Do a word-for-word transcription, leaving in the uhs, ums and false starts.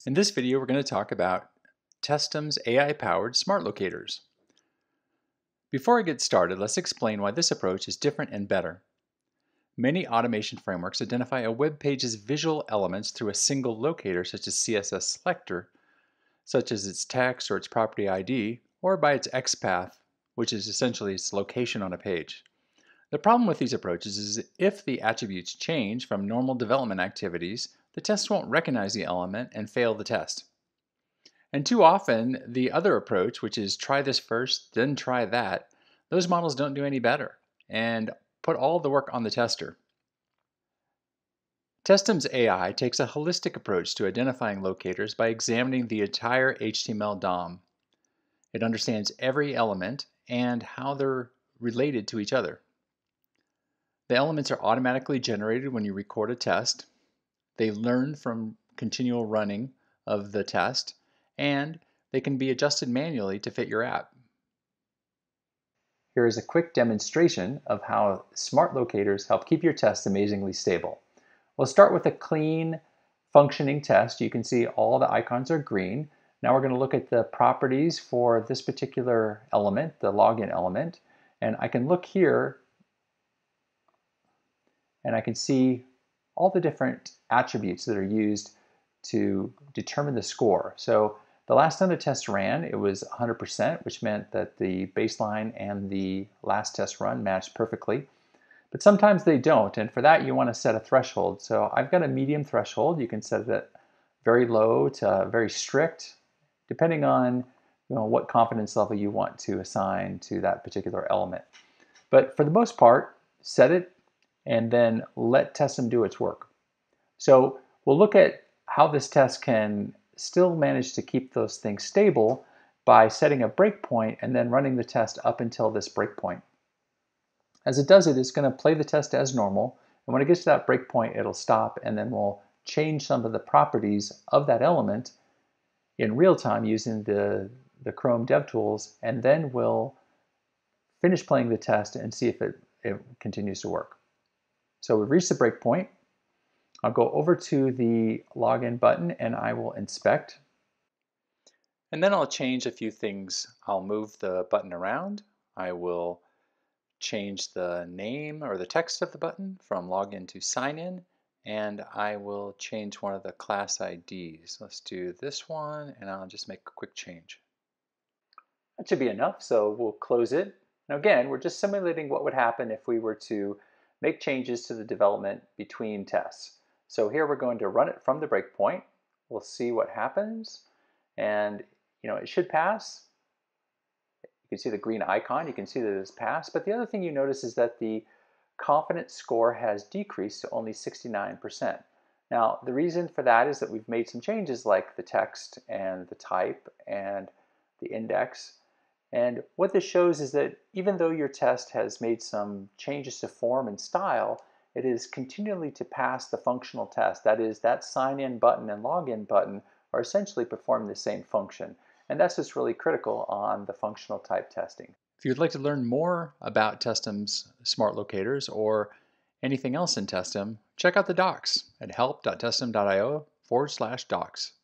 In this video, we're going to talk about Testim's A I-powered smart locators. Before I get started, let's explain why this approach is different and better. Many automation frameworks identify a web page's visual elements through a single locator, such as C S S selector, such as its text or its property I D, or by its X path, which is essentially its location on a page. The problem with these approaches is if the attributes change from normal development activities, the test won't recognize the element and fail the test. And too often, the other approach, which is try this first, then try that, those models don't do any better and put all the work on the tester. Testim's A I takes a holistic approach to identifying locators by examining the entire H T M L D O M. It understands every element and how they're related to each other. The elements are automatically generated when you record a test. They learn from continual running of the test, and they can be adjusted manually to fit your app. Here is a quick demonstration of how smart locators help keep your tests amazingly stable. We'll start with a clean, functioning test. You can see all the icons are green. Now we're going to look at the properties for this particular element, the login element, and I can look here and I can see all the different attributes that are used to determine the score. So the last time the test ran, it was one hundred percent, which meant that the baseline and the last test run matched perfectly. But sometimes they don't, and for that you want to set a threshold. So I've got a medium threshold. You can set it very low to very strict, depending on you know, what confidence level you want to assign to that particular element. But for the most part, set it and then let Testim do its work. So we'll look at how this test can still manage to keep those things stable by setting a breakpoint and then running the test up until this breakpoint. As it does it, it's going to play the test as normal, and when it gets to that breakpoint, it'll stop, and then we'll change some of the properties of that element in real time using the, the Chrome DevTools, and then we'll finish playing the test and see if it, it continues to work. So we've reached the breakpoint. I'll go over to the login button and I will inspect. And then I'll change a few things. I'll move the button around. I will change the name or the text of the button from login to sign in, and I will change one of the class I Ds. Let's do this one, and I'll just make a quick change. That should be enough, so we'll close it. Now again, we're just simulating what would happen if we were to make changes to the development between tests. So here we're going to run it from the breakpoint. We'll see what happens, and you know it should pass. You can see the green icon, you can see that it's passed, but the other thing you notice is that the confidence score has decreased to only sixty-nine percent. Now the reason for that is that we've made some changes like the text and the type and the index. And what this shows is that even though your test has made some changes to form and style, it is continually to pass the functional test. That is, that sign in button and login button are essentially performing the same function. And that's just really critical on the functional type testing. If you'd like to learn more about Testim's smart locators or anything else in Testim, check out the docs at help dot testim dot i o forward slash docs.